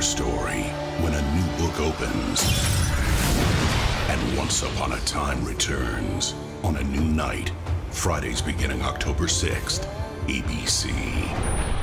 your story when a new book opens and Once Upon a Time returns on a new night, Fridays beginning October 6th, ABC.